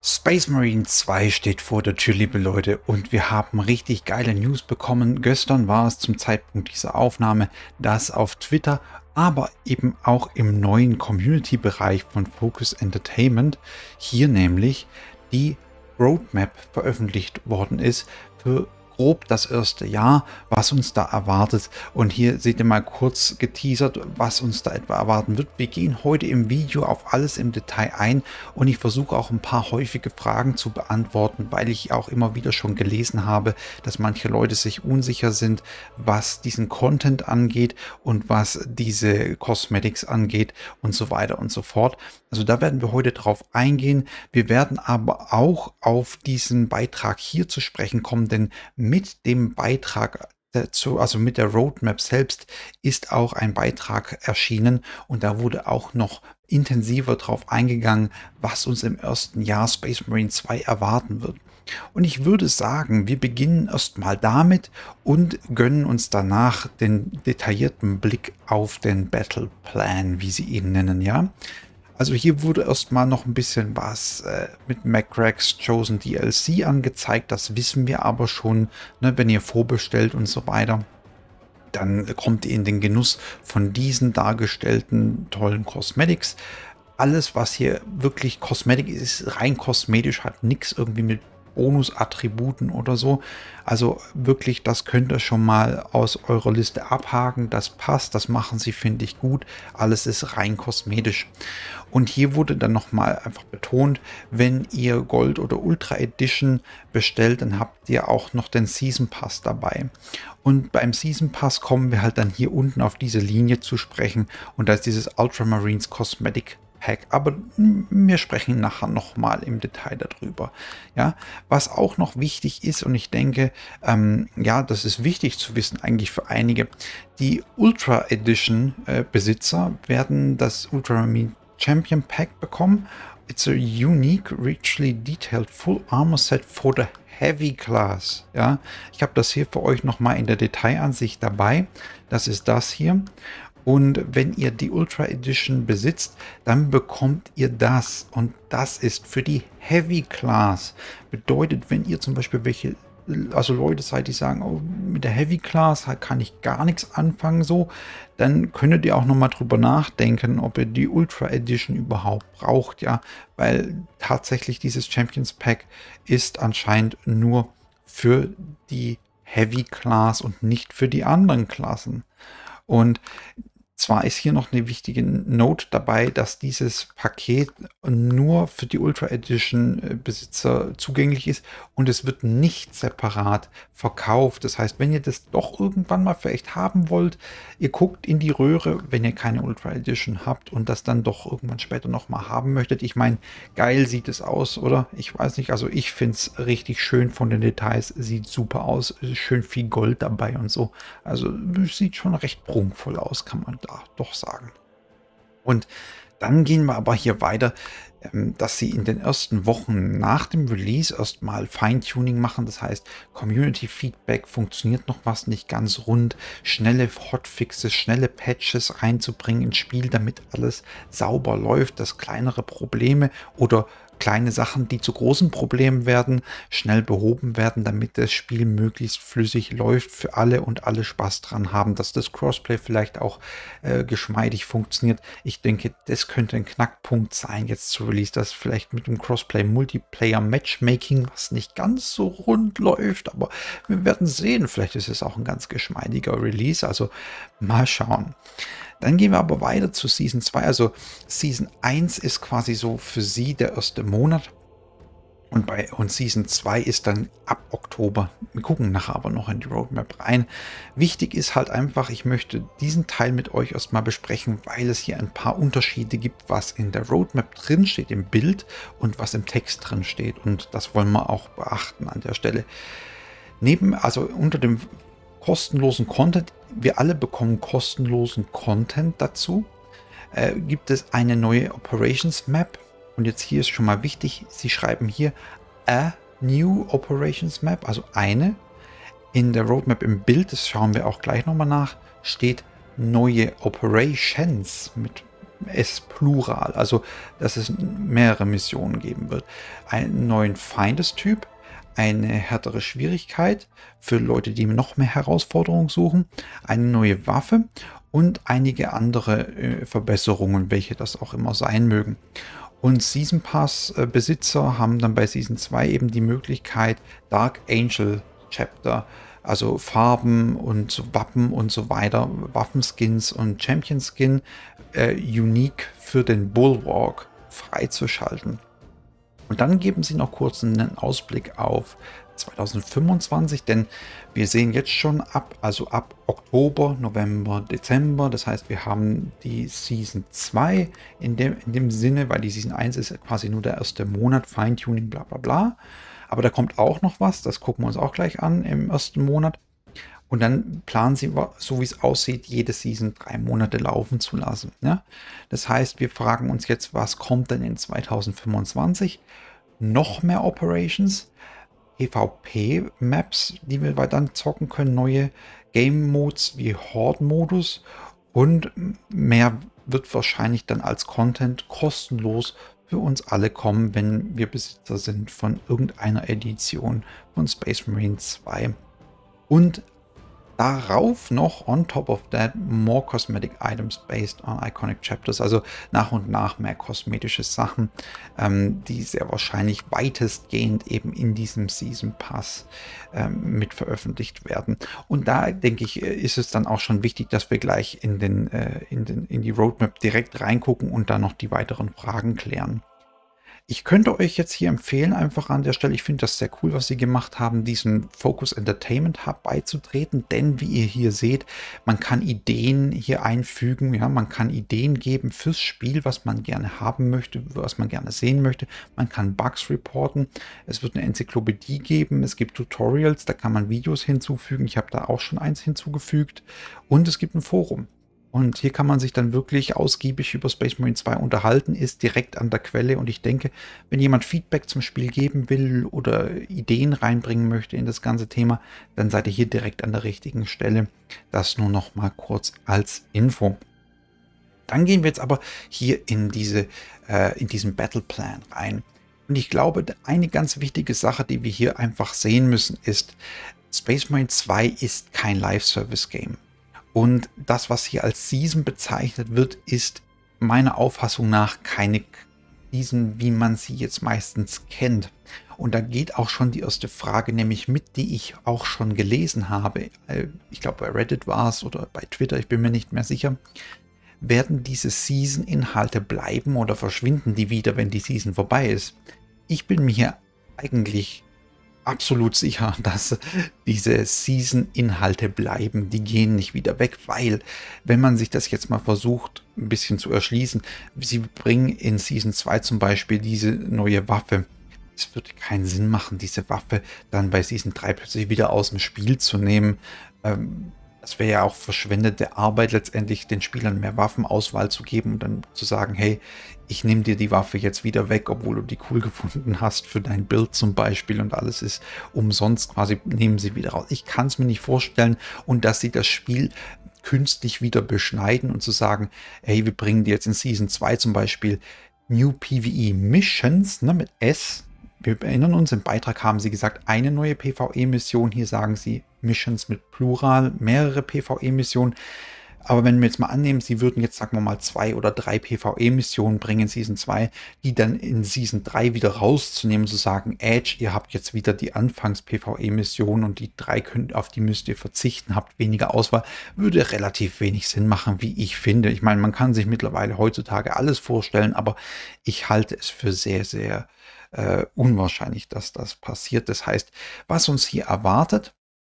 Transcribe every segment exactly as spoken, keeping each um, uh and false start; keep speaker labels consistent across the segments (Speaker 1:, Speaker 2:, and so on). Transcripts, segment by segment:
Speaker 1: Space Marine zwei steht vor der Tür, liebe Leute, und wir haben richtig geile News bekommen. Gestern war es zum Zeitpunkt dieser Aufnahme, dass auf Twitter, aber eben auch im neuen Community-Bereich von Focus Entertainment hier nämlich die Roadmap veröffentlicht worden ist für grob das erste Jahr, was uns da erwartet. Und hier seht ihr mal kurz geteasert, was uns da etwa erwarten wird. Wir gehen heute im Video auf alles im Detail ein und ich versuche auch ein paar häufige Fragen zu beantworten, weil ich auch immer wieder schon gelesen habe, dass manche Leute sich unsicher sind, was diesen Content angeht und was diese Cosmetics angeht und so weiter und so fort. Also da werden wir heute drauf eingehen. Wir werden aber auch auf diesen Beitrag hier zu sprechen kommen, denn mit dem Beitrag dazu, also mit der Roadmap selbst, ist auch ein Beitrag erschienen und da wurde auch noch intensiver drauf eingegangen, was uns im ersten Jahr Space Marine zwei erwarten wird. Und ich würde sagen, wir beginnen erstmal damit und gönnen uns danach den detaillierten Blick auf den Battle Plan, wie sie ihn nennen, ja. Also hier wurde erstmal noch ein bisschen was äh, mit Macrag's Chosen D L C angezeigt, das wissen wir aber schon, ne, wenn ihr vorbestellt und so weiter. Dann kommt ihr in den Genuss von diesen dargestellten tollen Cosmetics. Alles, was hier wirklich Cosmetic ist, ist rein kosmetisch, hat nichts irgendwie mit Bonusattributen oder so. Also wirklich, das könnt ihr schon mal aus eurer Liste abhaken. Das passt, das machen sie, finde ich, gut. Alles ist rein kosmetisch. Und hier wurde dann nochmal einfach betont, wenn ihr Gold oder Ultra Edition bestellt, dann habt ihr auch noch den Season Pass dabei. Und beim Season Pass kommen wir halt dann hier unten auf diese Linie zu sprechen. Und da ist dieses Ultramarines Cosmetic Pack, aber wir sprechen nachher nochmal im Detail darüber. Ja, was auch noch wichtig ist, und ich denke, ähm, ja, das ist wichtig zu wissen eigentlich für einige, die Ultra Edition äh, Besitzer werden das Ultramarine Champion Pack bekommen. It's a unique, richly detailed full armor set for the Heavy Class. Ja, ich habe das hier für euch nochmal in der Detailansicht dabei. Das ist das hier. Und wenn ihr die Ultra Edition besitzt, dann bekommt ihr das. Und das ist für die Heavy Class. Bedeutet, wenn ihr zum Beispiel welche, also Leute seid, die sagen, oh, mit der Heavy Class kann ich gar nichts anfangen, so, dann könntet ihr auch nochmal drüber nachdenken, ob ihr die Ultra Edition überhaupt braucht, ja, weil tatsächlich dieses Champions Pack ist anscheinend nur für die Heavy Class und nicht für die anderen Klassen. Und zwar ist hier noch eine wichtige Note dabei, dass dieses Paket nur für die Ultra Edition Besitzer zugänglich ist und es wird nicht separat verkauft. Das heißt, wenn ihr das doch irgendwann mal vielleicht haben wollt, ihr guckt in die Röhre, wenn ihr keine Ultra Edition habt und das dann doch irgendwann später noch mal haben möchtet. Ich meine, geil sieht es aus, oder? Ich weiß nicht, also ich finde es richtig schön von den Details, sieht super aus, schön viel Gold dabei und so. Also sieht schon recht prunkvoll aus, kann man da doch sagen. Und dann gehen wir aber hier weiter, dass sie in den ersten Wochen nach dem Release erstmal Feintuning machen. Das heißt, Community Feedback, funktioniert noch was nicht ganz rund, schnelle Hotfixes, schnelle Patches reinzubringen ins Spiel, damit alles sauber läuft, dass kleinere Probleme oder kleine Sachen, die zu großen Problemen werden, schnell behoben werden, damit das Spiel möglichst flüssig läuft für alle und alle Spaß dran haben, dass das Crossplay vielleicht auch äh, geschmeidig funktioniert. Ich denke, das könnte ein Knackpunkt sein jetzt zu Release, dass vielleicht mit dem Crossplay Multiplayer Matchmaking, was nicht ganz so rund läuft, aber wir werden sehen, vielleicht ist es auch ein ganz geschmeidiger Release, also mal schauen. Dann gehen wir aber weiter zu Season zwei. Also Season eins ist quasi so für sie der erste Monat. Und bei und Season zwei ist dann ab Oktober. Wir gucken nachher aber noch in die Roadmap rein. Wichtig ist halt einfach, ich möchte diesen Teil mit euch erstmal besprechen, weil es hier ein paar Unterschiede gibt, was in der Roadmap drin steht im Bild und was im Text drin steht. Und das wollen wir auch beachten an der Stelle. Neben, also unter dem kostenlosen Content, wir alle bekommen kostenlosen Content dazu, äh, gibt es eine neue Operations Map. Und jetzt hier ist schon mal wichtig, sie schreiben hier a new Operations Map, also eine. In der Roadmap im Bild, das schauen wir auch gleich nochmal nach, steht neue Operations mit S Plural, also dass es mehrere Missionen geben wird. Einen neuen Feindestyp, eine härtere Schwierigkeit für Leute, die noch mehr Herausforderungen suchen, eine neue Waffe und einige andere äh, Verbesserungen, welche das auch immer sein mögen. Und Season Pass äh, Besitzer haben dann bei Season zwei eben die Möglichkeit, Dark Angel Chapter, also Farben und Wappen und so weiter, Waffenskins und Champion Skin, äh, unique für den Bulwark freizuschalten. Und dann geben sie noch kurz einen Ausblick auf zweitausendfünfundzwanzig, denn wir sehen jetzt schon ab, also ab Oktober, November, Dezember, das heißt, wir haben die Season zwei in dem, in dem Sinne, weil die Season eins ist quasi nur der erste Monat, Feintuning, bla bla bla. Aber da kommt auch noch was, das gucken wir uns auch gleich an im ersten Monat. Und dann planen sie, so wie es aussieht, jede Season drei Monate laufen zu lassen. Ja? Das heißt, wir fragen uns jetzt, was kommt denn in zweitausendfünfundzwanzig? Noch mehr Operations, PvP-Maps, die wir dann zocken können, neue Game-Modes wie Horde-Modus und mehr wird wahrscheinlich dann als Content kostenlos für uns alle kommen, wenn wir Besitzer sind von irgendeiner Edition von Space Marine zwei. Und darauf noch, on top of that, more cosmetic items based on iconic chapters, also nach und nach mehr kosmetische Sachen, ähm, die sehr wahrscheinlich weitestgehend eben in diesem Season Pass ähm, mit veröffentlicht werden. Und da denke ich, ist es dann auch schon wichtig, dass wir gleich in, den, äh, in, den, in die Roadmap direkt reingucken und dann noch die weiteren Fragen klären. Ich könnte euch jetzt hier empfehlen, einfach an der Stelle, ich finde das sehr cool, was sie gemacht haben, diesen Focus Entertainment Hub beizutreten, denn wie ihr hier seht, man kann Ideen hier einfügen, ja, man kann Ideen geben fürs Spiel, was man gerne haben möchte, was man gerne sehen möchte, man kann Bugs reporten, es wird eine Enzyklopädie geben, es gibt Tutorials, da kann man Videos hinzufügen, ich habe da auch schon eins hinzugefügt und es gibt ein Forum. Und hier kann man sich dann wirklich ausgiebig über Space Marine zwei unterhalten, ist direkt an der Quelle. Und ich denke, wenn jemand Feedback zum Spiel geben will oder Ideen reinbringen möchte in das ganze Thema, dann seid ihr hier direkt an der richtigen Stelle. Das nur noch mal kurz als Info. Dann gehen wir jetzt aber hier in, diese, äh, in diesen Battle Plan rein. Und ich glaube, eine ganz wichtige Sache, die wir hier einfach sehen müssen, ist, Space Marine zwei ist kein Live-Service-Game. Und das, was hier als Season bezeichnet wird, ist meiner Auffassung nach keine Season, wie man sie jetzt meistens kennt. Und da geht auch schon die erste Frage nämlich mit, die ich auch schon gelesen habe. Ich glaube, bei Reddit war es oder bei Twitter, ich bin mir nicht mehr sicher. Werden diese Season-Inhalte bleiben oder verschwinden die wieder, wenn die Season vorbei ist? Ich bin mir hier eigentlich absolut sicher, dass diese Season-Inhalte bleiben. Die gehen nicht wieder weg, weil, wenn man sich das jetzt mal versucht, ein bisschen zu erschließen, sie bringen in Season zwei zum Beispiel diese neue Waffe. Es würde keinen Sinn machen, diese Waffe dann bei Season drei plötzlich wieder aus dem Spiel zu nehmen. Ähm, Das wäre ja auch verschwendete Arbeit, letztendlich den Spielern mehr Waffenauswahl zu geben und dann zu sagen, hey, ich nehme dir die Waffe jetzt wieder weg, obwohl du die cool gefunden hast für dein Bild zum Beispiel und alles ist umsonst quasi, nehmen sie wieder raus. Ich kann es mir nicht vorstellen und dass sie das Spiel künstlich wieder beschneiden und zu sagen, hey, wir bringen dir jetzt in Season zwei zum Beispiel New PvE Missions, ne, mit S. Wir erinnern uns, im Beitrag haben sie gesagt, eine neue PvE-Mission. Hier sagen sie Missions mit Plural, mehrere PvE-Missionen. Aber wenn wir jetzt mal annehmen, sie würden jetzt, sagen wir mal, zwei oder drei PvE-Missionen bringen in Season zwei, die dann in Season drei wieder rauszunehmen, zu sagen, Edge, ihr habt jetzt wieder die Anfangs-PvE-Mission und die drei, könnt, auf die müsst ihr verzichten, habt weniger Auswahl, würde relativ wenig Sinn machen, wie ich finde. Ich meine, man kann sich mittlerweile heutzutage alles vorstellen, aber ich halte es für sehr, sehr äh, unwahrscheinlich, dass das passiert. Das heißt, was uns hier erwartet,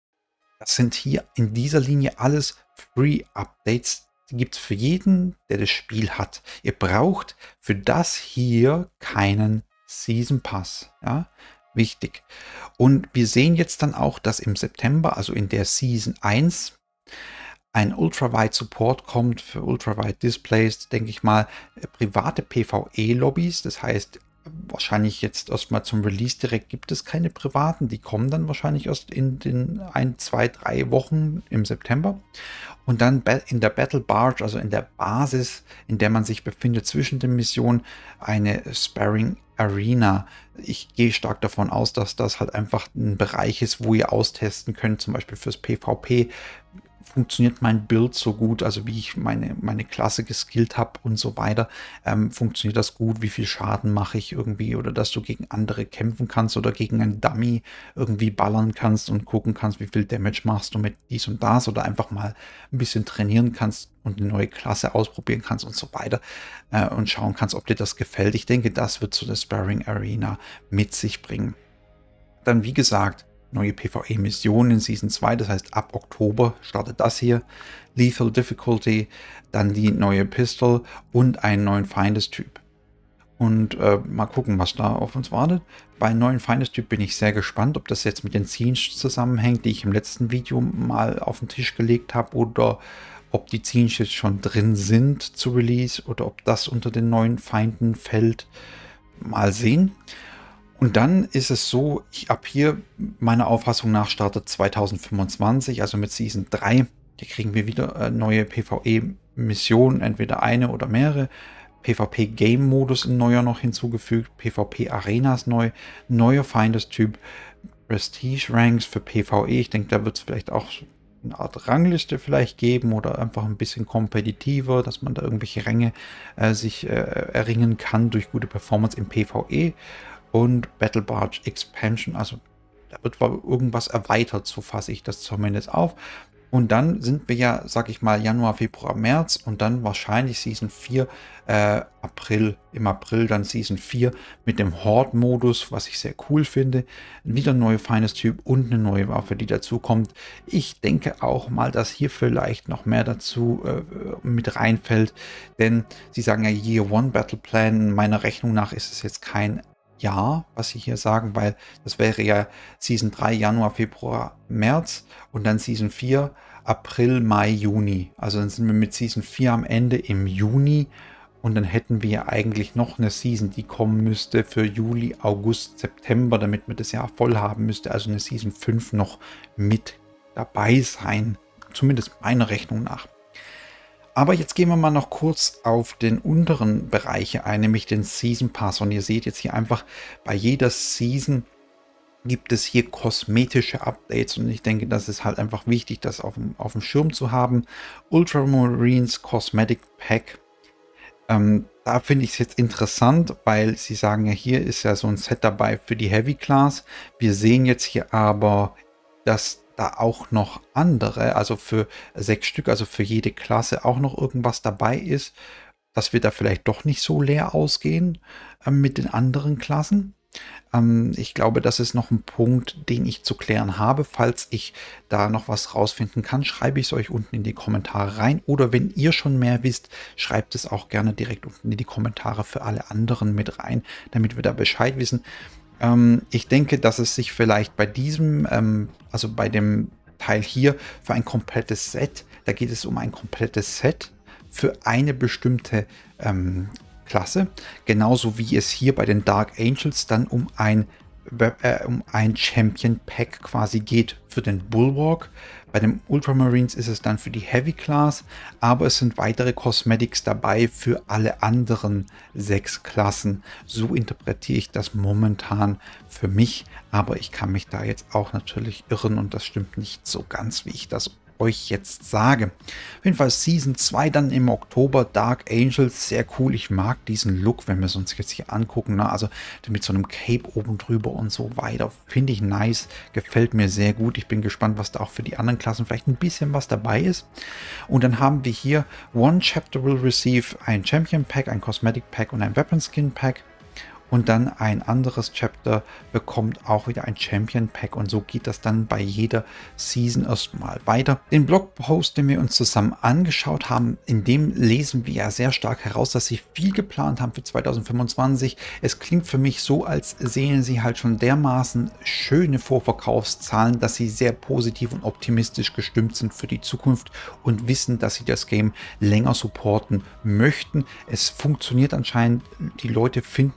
Speaker 1: das sind hier in dieser Linie alles Free-Updates. Die gibt es für jeden, der das Spiel hat. Ihr braucht für das hier keinen Season Pass. Ja, wichtig. Und wir sehen jetzt dann auch, dass im September, also in der Season eins, ein Ultrawide Support kommt für Ultrawide Displays, denke ich mal, private PvE-Lobbys. Das heißt, wahrscheinlich jetzt erstmal zum Release direkt gibt es keine privaten. Die kommen dann wahrscheinlich erst in den ein, zwei, drei Wochen im September. Und dann in der Battle Barge, also in der Basis, in der man sich befindet zwischen den Missionen, eine Sparring Arena. Ich gehe stark davon aus, dass das halt einfach ein Bereich ist, wo ihr austesten könnt, zum Beispiel fürs PvP. Funktioniert mein Build so gut, also wie ich meine, meine Klasse geskillt habe und so weiter, ähm, funktioniert das gut, wie viel Schaden mache ich irgendwie, oder dass du gegen andere kämpfen kannst oder gegen einen Dummy irgendwie ballern kannst und gucken kannst, wie viel Damage machst du mit dies und das, oder einfach mal ein bisschen trainieren kannst und eine neue Klasse ausprobieren kannst und so weiter, äh, und schauen kannst, ob dir das gefällt. Ich denke, das wird so eine Sparring Arena mit sich bringen. Dann, wie gesagt, neue PvE-Missionen in Season zwei, das heißt ab Oktober startet das hier. Lethal Difficulty, dann die neue Pistol und einen neuen Feindestyp. Und äh, mal gucken, was da auf uns wartet. Bei neuen Feindestyp bin ich sehr gespannt, ob das jetzt mit den Scenes zusammenhängt, die ich im letzten Video mal auf den Tisch gelegt habe, oder ob die Scenes jetzt schon drin sind zu Release oder ob das unter den neuen Feinden fällt. Mal sehen. Und dann ist es so, ich ab hier meiner Auffassung nach startet zweitausendfünfundzwanzig, also mit Season drei. Hier kriegen wir wieder äh, neue PvE-Missionen, entweder eine oder mehrere. PvP-Game-Modus in neuer noch hinzugefügt, PvP-Arenas neu, neuer Feindestyp, Prestige-Ranks für PvE. Ich denke, da wird es vielleicht auch eine Art Rangliste vielleicht geben oder einfach ein bisschen kompetitiver, dass man da irgendwelche Ränge äh, sich äh, erringen kann durch gute Performance im PvE. Und Battle Barge Expansion, also da wird irgendwas erweitert, so fasse ich das zumindest auf. Und dann sind wir ja, sag ich mal, Januar, Februar, März und dann wahrscheinlich Season vier, äh, April, im April dann Season vier mit dem Horde-Modus, was ich sehr cool finde. Wieder ein neuer Feindestyp und eine neue Waffe, die dazu kommt. Ich denke auch mal, dass hier vielleicht noch mehr dazu äh, mit reinfällt, denn sie sagen ja Year One Battle Plan, meiner Rechnung nach ist es jetzt kein Jahr, was sie hier sagen, weil das wäre ja Season drei, Januar, Februar, März und dann Season vier, April, Mai, Juni. Also dann sind wir mit Season vier am Ende im Juni und dann hätten wir ja eigentlich noch eine Season, die kommen müsste für Juli, August, September, damit wir das Jahr voll haben müsste. Also eine Season fünf noch mit dabei sein, zumindest meiner Rechnung nach. Aber jetzt gehen wir mal noch kurz auf den unteren Bereich ein, nämlich den Season Pass. Und ihr seht jetzt hier einfach, bei jeder Season gibt es hier kosmetische Updates. Und ich denke, das ist halt einfach wichtig, das auf dem, auf dem Schirm zu haben. Ultramarines Cosmetic Pack. Ähm, da finde ich es jetzt interessant, weil sie sagen ja, hier ist ja so ein Set dabei für die Heavy Class. Wir sehen jetzt hier aber, dass da auch noch andere, also für sechs Stück, also für jede Klasse auch noch irgendwas dabei ist, dass wir da vielleicht doch nicht so leer ausgehen äh, mit den anderen Klassen. Ähm, ich glaube, das ist noch ein Punkt, den ich zu klären habe. Falls ich da noch was rausfinden kann, schreibe ich es euch unten in die Kommentare rein. Oder wenn ihr schon mehr wisst, schreibt es auch gerne direkt unten in die Kommentare für alle anderen mit rein, damit wir da Bescheid wissen. Ich denke, dass es sich vielleicht bei diesem, ähm, also bei dem Teil hier, für ein komplettes Set, da geht es um ein komplettes Set für eine bestimmte ähm, Klasse, genauso wie es hier bei den Dark Angels dann um ein, äh, um ein Champion Pack quasi geht für den Bulwark. Bei den Ultramarines ist es dann für die Heavy Class, aber es sind weitere Cosmetics dabei für alle anderen sechs Klassen. So interpretiere ich das momentan für mich, aber ich kann mich da jetzt auch natürlich irren und das stimmt nicht so ganz, wie ich das euch jetzt sage. Auf jeden Fall Season zwei dann im Oktober, Dark Angels, sehr cool. Ich mag diesen Look, wenn wir es uns jetzt hier angucken, ne? Also mit so einem Cape oben drüber und so weiter, finde ich nice, gefällt mir sehr gut. Ich bin gespannt, was da auch für die anderen Klassen vielleicht ein bisschen was dabei ist. Und dann haben wir hier One Chapter will receive ein Champion Pack, ein Cosmetic Pack und ein Weapon Skin Pack. Und dann ein anderes Chapter bekommt auch wieder ein Champion Pack und so geht das dann bei jeder Season erstmal weiter. Den Blogpost, den wir uns zusammen angeschaut haben, in dem lesen wir ja sehr stark heraus, dass sie viel geplant haben für zweitausendfünfundzwanzig. Es klingt für mich so, als sehen sie halt schon dermaßen schöne Vorverkaufszahlen, dass sie sehr positiv und optimistisch gestimmt sind für die Zukunft und wissen, dass sie das Game länger supporten möchten. Es funktioniert anscheinend, die Leute finden Freude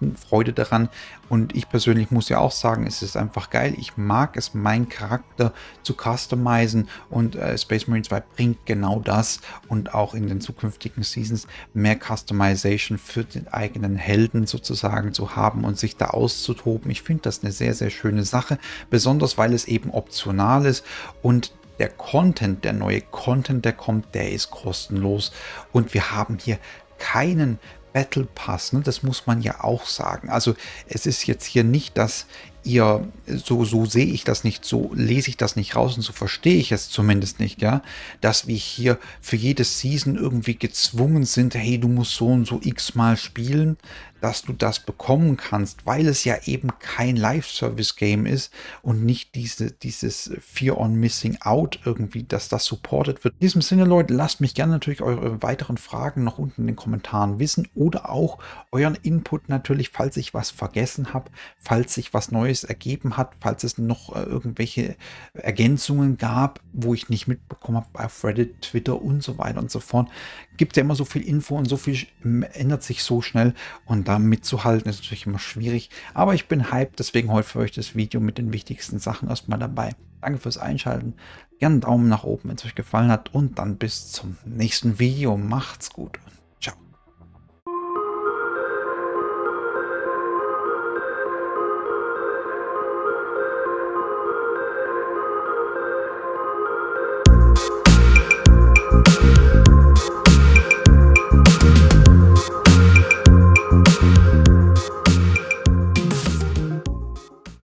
Speaker 1: Freude daran. Und ich persönlich muss ja auch sagen, es ist einfach geil. Ich mag es, meinen Charakter zu customizen, und äh, Space Marine zwei bringt genau das, und auch in den zukünftigen Seasons mehr Customization für den eigenen Helden sozusagen zu haben und sich da auszutoben. Ich finde das eine sehr, sehr schöne Sache, besonders weil es eben optional ist, und der Content, der neue Content, der kommt, der ist kostenlos, und wir haben hier keinen Battle Pass, ne? Das muss man ja auch sagen. Also es ist jetzt hier nicht, dass ihr, so, so sehe ich das nicht, so lese ich das nicht raus und so verstehe ich es zumindest nicht, ja, dass wir hier für jede Season irgendwie gezwungen sind, hey, du musst so und so x-mal spielen, dass du das bekommen kannst, weil es ja eben kein Live-Service-Game ist und nicht diese, dieses Fear on Missing Out irgendwie, dass das supported wird. In diesem Sinne, Leute, lasst mich gerne natürlich eure weiteren Fragen noch unten in den Kommentaren wissen, oder auch euren Input natürlich, falls ich was vergessen habe, falls sich was Neues ergeben hat, falls es noch äh, irgendwelche Ergänzungen gab, wo ich nicht mitbekommen habe auf Reddit, Twitter und so weiter und so fort. Gibt ja immer so viel Info und so viel ändert sich so schnell, und da mitzuhalten ist natürlich immer schwierig. Aber ich bin hyped, deswegen heute für euch das Video mit den wichtigsten Sachen erstmal dabei. Danke fürs Einschalten. Gerne einen Daumen nach oben, wenn es euch gefallen hat, und dann bis zum nächsten Video. Macht's gut.